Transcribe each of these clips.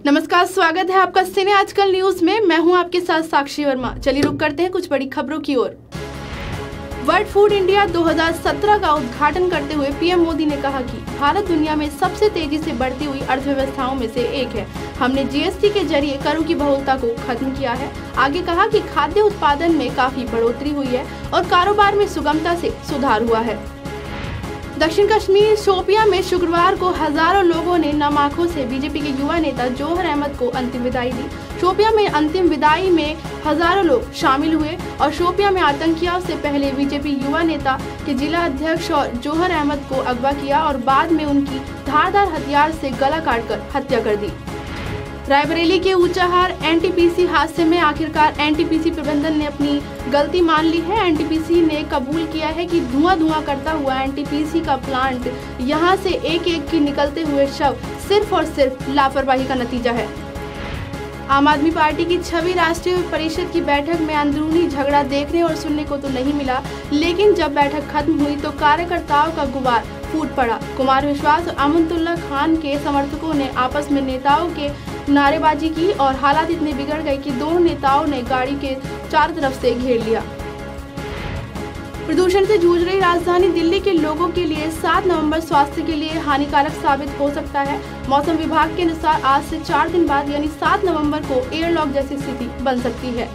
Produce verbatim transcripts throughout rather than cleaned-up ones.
नमस्कार, स्वागत है आपका सिने आजकल न्यूज में। मैं हूं आपके साथ साक्षी वर्मा। चलिए रुक करते हैं कुछ बड़ी खबरों की ओर। वर्ल्ड फूड इंडिया दो हज़ार सत्रह का उद्घाटन करते हुए पीएम मोदी ने कहा कि भारत दुनिया में सबसे तेजी से बढ़ती हुई अर्थव्यवस्थाओं में से एक है। हमने जीएसटी के जरिए करों की बहुलता को खत्म किया है। आगे कहा कि खाद्य उत्पादन में काफी बढ़ोतरी हुई है और कारोबार में सुगमता से सुधार हुआ है। दक्षिण कश्मीर शोपियां में शुक्रवार को हजारों लोगों ने नम आंखों से बीजेपी के युवा नेता जौहर अहमद को अंतिम विदाई दी। शोपियां में अंतिम विदाई में हजारों लोग शामिल हुए और शोपियां में आतंकियों से पहले बीजेपी युवा नेता के जिला अध्यक्ष और जौहर अहमद को अगवा किया और बाद में उनकी धारदार हथियार से गला काटकर हत्या कर दी। रायबरेली के ऊंचाहार एनटीपीसी हादसे में आखिरकार एनटीपीसी प्रबंधन ने अपनी गलती मान ली है। एनटीपीसी ने कबूल किया है कि धुआं धुआं करता हुआ एनटीपीसी का प्लांट यहां से एक एक की निकलते हुए शव सिर्फ और सिर्फ लापरवाही का नतीजा है। आम आदमी पार्टी की छठी राष्ट्रीय परिषद की बैठक में अंदरूनी झगड़ा देखने और सुनने को तो नहीं मिला, लेकिन जब बैठक खत्म हुई तो कार्यकर्ताओं का गुबार फूट पड़ा। कुमार विश्वास और अमनतुल्ला खान के समर्थकों ने आपस में नेताओं के नारेबाजी की और हालात इतने बिगड़ गए कि दोनों नेताओं ने गाड़ी के चारों तरफ से घेर लिया। प्रदूषण से जूझ रही राजधानी दिल्ली के लोगों के लिए सात नवंबर स्वास्थ्य के लिए हानिकारक साबित हो सकता है। मौसम विभाग के अनुसार आज से चार दिन बाद यानी सात नवंबर को एयरलॉक जैसी स्थिति बन सकती है।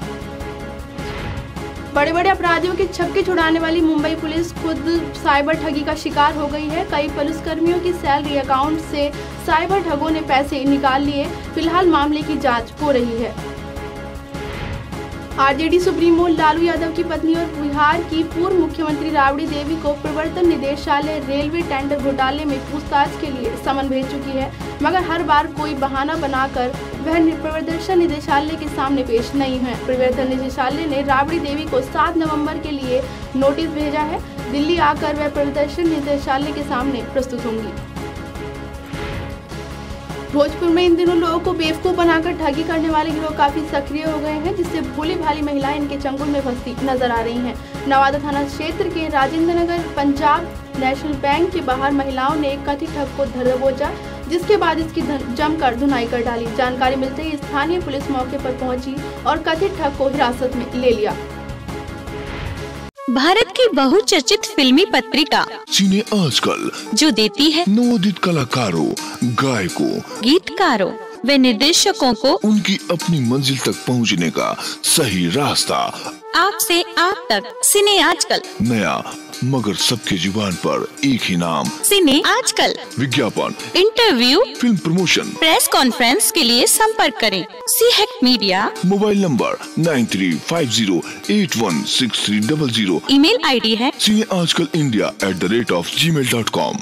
बड़े बड़े अपराधियों के छक्के छुड़ाने वाली मुंबई पुलिस खुद साइबर ठगी का शिकार हो गई है। कई पुलिसकर्मियों की सैलरी अकाउंट से साइबर ठगों ने पैसे निकाल लिए। फिलहाल मामले की जांच हो रही है। आरजेडी सुप्रीमो लालू यादव की पत्नी और बिहार की पूर्व मुख्यमंत्री राबड़ी देवी को प्रवर्तन निदेशालय रेलवे टेंडर घोटाले में पूछताछ के लिए समन भेज चुकी है, मगर हर बार कोई बहाना बनाकर वह प्रवर्तन निदेशालय के सामने पेश नहीं है। प्रवर्तन निदेशालय ने राबड़ी देवी को सात नवंबर के लिए नोटिस भेजा है। दिल्ली आकर वह प्रवर्तन निदेशालय के सामने प्रस्तुत होंगी। भोजपुर में इन दिनों लोगों को बेवकूफ बनाकर ठगी करने वाले गिरोह काफी सक्रिय हो गए हैं, जिससे भोली भाली महिलाएं इनके चंगुल में फंसती नजर आ रही हैं। नवादा थाना क्षेत्र के राजेंद्र नगर पंजाब नेशनल बैंक के बाहर महिलाओं ने एक कथित ठग को धर दबोचा, जिसके बाद इसकी जमकर धुनाई कर डाली। जानकारी मिलते ही स्थानीय पुलिस मौके पर पहुंची और कथित ठग को हिरासत में ले लिया। भारत की बहुचर्चित फिल्मी पत्रिका सिने आजकल, जो देती है नवोदित कलाकारों, गायकों, गीतकारों व निर्देशकों को उनकी अपनी मंजिल तक पहुंचने का सही रास्ता। आपसे आप तक सिने आजकल, नया मगर सबके जुबान पर एक ही नाम, सिने आजकल। विज्ञापन, interview, film promotion, press conference के लिए संपर्क करें सी हेक्ट media. Mobile number nine three five zero eight one six three double zero. Email ID है cine Aajkal India at the rate of Gmail dot com.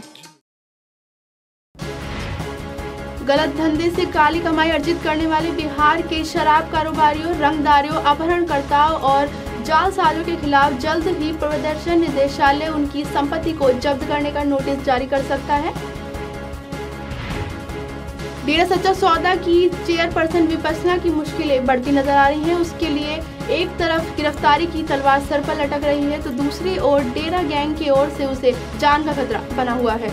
गलत धंधे से काली कमाई अर्जित करने वाले बिहार के शराब कारोबारियों, रंगदारियों, अपहरणकर्ताओं और जालसाजों के खिलाफ जल्द ही प्रवर्तन निदेशालय उनकी संपत्ति को जब्त करने का नोटिस जारी कर सकता है। डेरा सच्चा सौदा की चेयरपर्सन विपस्ना की मुश्किलें बढ़ती नजर आ रही हैं। उसके लिए एक तरफ गिरफ्तारी की तलवार सर पर लटक रही है तो दूसरी ओर डेरा गैंग की ओर से उसे जान का खतरा बना हुआ है।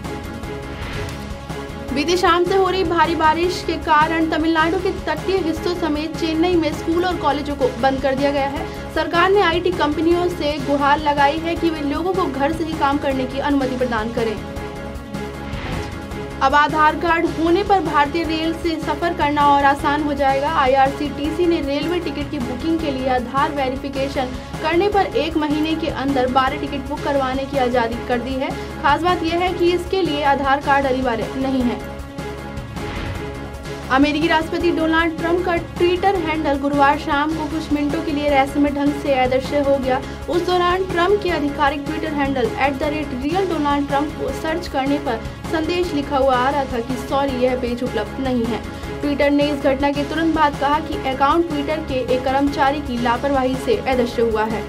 बीती शाम से हो रही भारी बारिश के कारण तमिलनाडु के तटीय हिस्सों समेत चेन्नई में स्कूल और कॉलेजों को बंद कर दिया गया है। सरकार ने आईटी कंपनियों से गुहार लगाई है कि वे लोगों को घर से ही काम करने की अनुमति प्रदान करें। अब आधार कार्ड होने पर भारतीय रेल से सफर करना और आसान हो जाएगा। आईआरसीटीसी ने रेलवे टिकट की बुकिंग के लिए आधार वेरिफिकेशन करने पर एक महीने के अंदर बारह टिकट बुक करवाने की आजादी कर दी है। खास बात यह है कि इसके लिए आधार कार्ड अनिवार्य नहीं है। अमेरिकी राष्ट्रपति डोनाल्ड ट्रंप का ट्विटर हैंडल गुरुवार शाम को कुछ मिनटों के लिए रहस्यमय ढंग से अदृश्य हो गया। उस दौरान ट्रंप के आधिकारिक Twitter handle at the rate real Donald Trump को सर्च करने पर संदेश लिखा हुआ आ रहा था कि सॉरी, यह पेज उपलब्ध नहीं है। ट्विटर ने इस घटना के तुरंत बाद कहा कि अकाउंट ट्विटर के एक कर्मचारी की लापरवाही से अदृश्य हुआ है।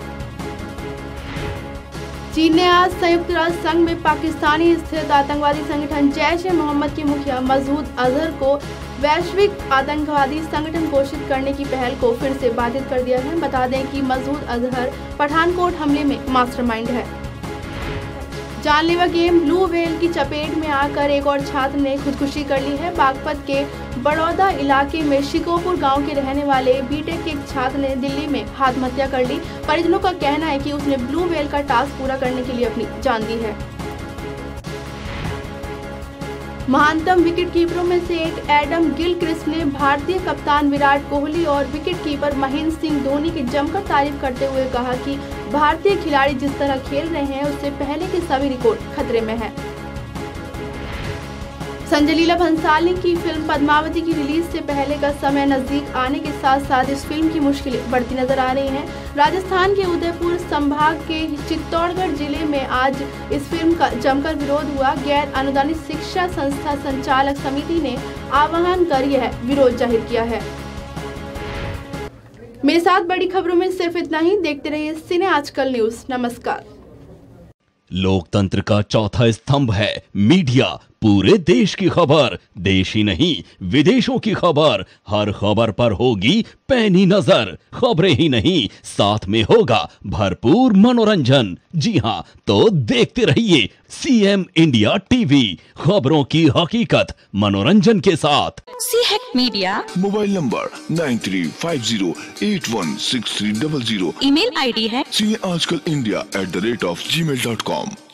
चीन ने आज संयुक्त राष्ट्र संघ में पाकिस्तानी स्थित आतंकवादी संगठन जैश ए मोहम्मद के मुखिया मसूद अजहर को वैश्विक आतंकवादी संगठन घोषित करने की पहल को फिर से बाधित कर दिया है। बता दें कि मसूद अजहर पठानकोट हमले में मास्टरमाइंड है। जानलेवा गेम ब्लू व्हेल की चपेट में आकर एक और छात्र ने खुदकुशी कर ली है। बागपत के बड़ौदा इलाके में शिकोपुर गांव के रहने वाले बीटेक के एक छात्र ने दिल्ली में आत्महत्या कर ली। परिजनों का कहना है कि उसने ब्लू व्हेल का टास्क पूरा करने के लिए अपनी जान दी है। महानतम विकेटकीपरों में से एक एडम गिलक्रिस्ट ने भारतीय कप्तान विराट कोहली और विकेटकीपर महेंद्र सिंह धोनी की जमकर तारीफ करते हुए कहा कि भारतीय खिलाड़ी जिस तरह खेल रहे हैं उससे पहले के सभी रिकॉर्ड खतरे में हैं। संजय लीला भंसाली की फिल्म पद्मावती की रिलीज से पहले का समय नजदीक आने के साथ साथ इस फिल्म की मुश्किलें बढ़ती नजर आ रही हैं। राजस्थान के उदयपुर संभाग के चित्तौड़गढ़ जिले में आज इस फिल्म का जमकर विरोध हुआ। गैर अनुदानित शिक्षा संस्था संचालक समिति ने आह्वान कर यह विरोध जाहिर किया है। मेरे साथ बड़ी खबरों में सिर्फ इतना ही। देखते रहिए सिने आजकल न्यूज। नमस्कार। लोकतंत्र का चौथा स्तंभ है मीडिया। पूरे देश की खबर, देश ही नहीं विदेशों की खबर, हर खबर पर होगी पैनी नजर। खबरें ही नहीं, साथ में होगा भरपूर मनोरंजन। जी हां, तो देखते रहिए सीएम इंडिया टीवी, खबरों की हकीकत मनोरंजन के साथ। सी हेक्ट media, mobile number nine three five zero eight one six three double zero. Email ID है C Aajkal India at the rate of Gmail dot com.